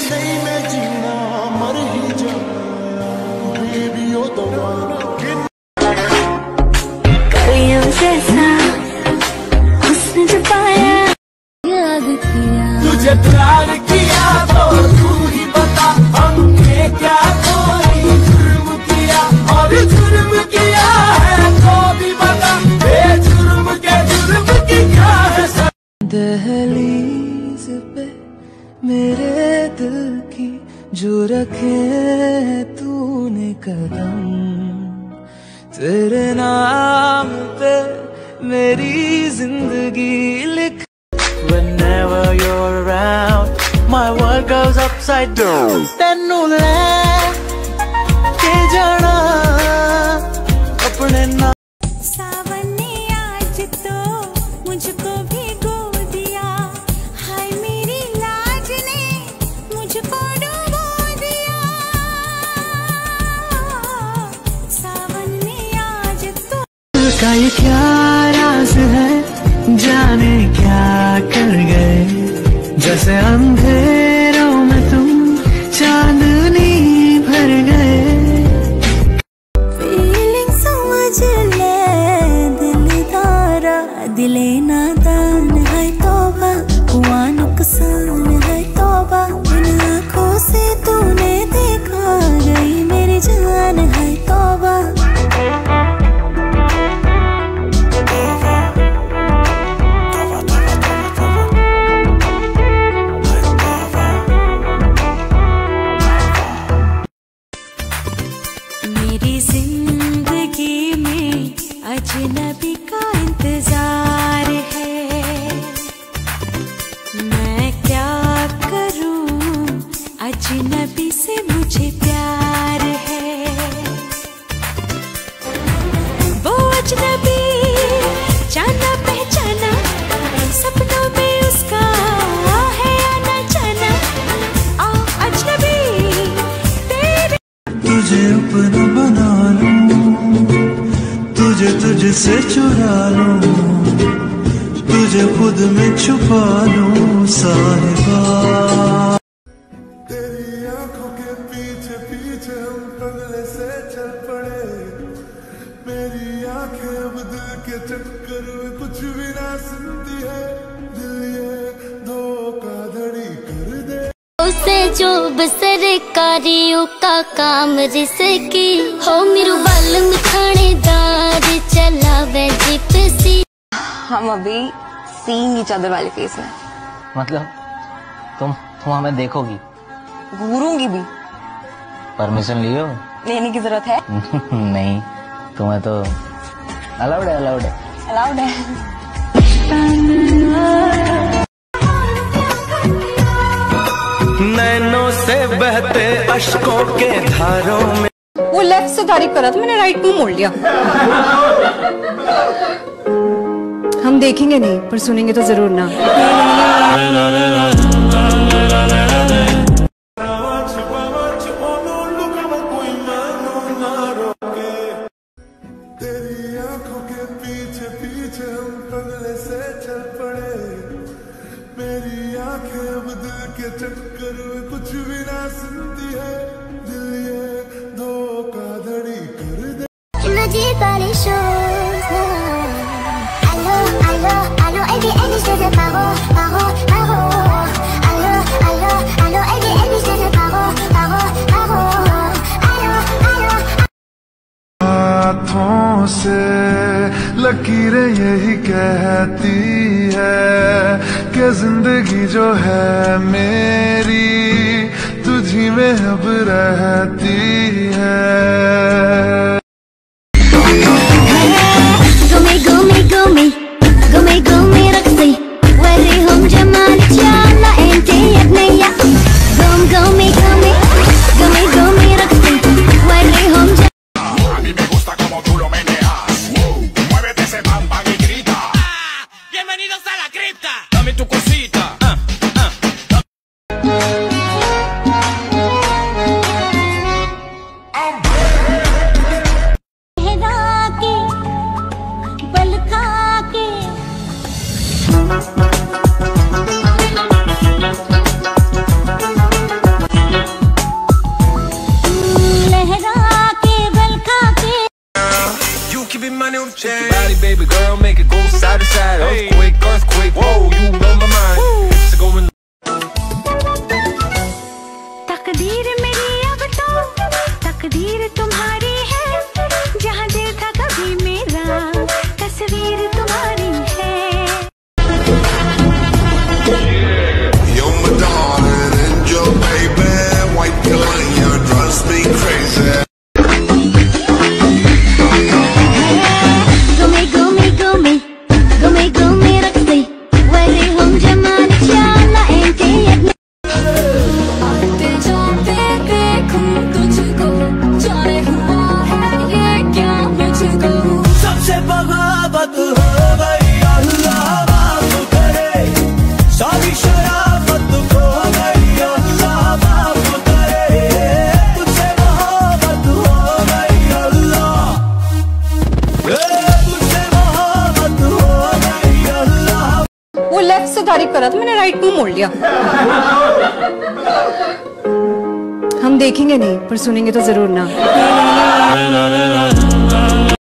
नहीं मैं जीना मर ही जाया बेबी ओ दवाना कलियों जैसा हुस्न जो पाया याद किया तुझे प्यार किया तो तू ही बता हमने क्या कोई जुर्म किया और जुर्म किया है तो भी बता बेजुर्म के जुर्म की क्या है दहलीज पे मेरे दिल की जो रखे तूने कदम तेरे नाम पे मेरी जिंदगी लिख Whenever you're around my world goes upside down तैनू ले के जाना अपने नाम सावन ने आज तो मुझको भिगो दिया हाय मेरी लाज ने मुझको डुबो दिया सावन ने आज तो का ये क्या राज है जाने क्या कर गए जैसे अंधेरों में तुम चांदनी भर गए फीलिंग समझ ले दिल तारा दिले नादान है तौबा हुआ नुकसान है तौबा इन आँखों से तूने देखा गई मेरी जान है तौबा मेरी जिंदगी में अजनबी का इंतजार है मैं क्या करूं अजनबी से मुझे प्यार है वो अजनबी जाना पहचाना सपनों में उसका है आना जाना आ अजनबी तेरे तुझे अपना बना लूं तुझे तुझसे चुरा लूं तुझे खुद में छुपा लूं साहिबा तेरी आंखों के पीछे पीछे हम बंगले से चल पड़े मेरी आंखें अब दिल के चक्कर में कुछ भी ना सुनती है दिल ये धोखाधड़ी कर दे उसे जो सरकारियों का काम रिसकी हो मेरू बालम थानेदार चला वे जिप्सी हम अभी सीइंग ईच अदर वाले फेस में मतलब तुम हमें देखोगी घूरूंगी भी परमिशन लियो लेने की जरूरत है नहीं तुम्हें तो अलाउड है अलाउड है नैनों से बहते अश्कों के धारों में वो लेफ्ट से तारीफ कर रहा था मैंने राइट मुंह मोड़ लिया हम देखेंगे नहीं पर सुनेंगे तो जरूर ना तेरी आंखों के पीछे पीछे हम बंगले से चल पड़े मेरी आंखें अब दिल के चक्कर में कुछ भी ना सुनती है दिल ये धोखाधड़ी कर दे मुझे परेशान allo allo allo elle je te paro paro paro allo allo allo elle je te paro paro paro allo allo हाथों से लकीरें यही कहती है कि जिंदगी जो है मेरी तुझी में अब रहती है Gumi gumi gumi gumi gumi رقصي وريهم جمالك يلا انت يا بنية قوم قومي قومي قومي قومي رقصي وريهم A mí me gusta como tú lo meneas. Muévete ese bam bam y grita. Bienvenidos a la cripta. Dame tu cosita. Shake your body, baby girl, make it go side to side. Earthquake, earthquake, whoa, you blow my mind. It's going. तकदीर मेरी अब तो तकदीर तुम्हारी है, जहाँ दिल था कभी मेरा तस्वीर तुम्हारी है। You're my darling angel, baby. White line, you drives me crazy. Gumi gumi gumi gumi gumi रखते वही हम जमान चाला एंटे आते जाते देखूं तुझको जाने हुआ है ये क्या मुझको। सबसे बगावत हो गई, अल्लाह माफ करे। सारी शराफत खो गई, अल्लाह माफ करे। तुझसे मोहब्बत हो गई, अल्लाह तुझसे मोहब्बत हो गई, अल्लाह। वो लेफ्ट से तारीफ कर रहा था, मैंने राइट मुंह मोड़ लिया। हम देखेंगे नहीं पर सुनेंगे तो जरूर ना।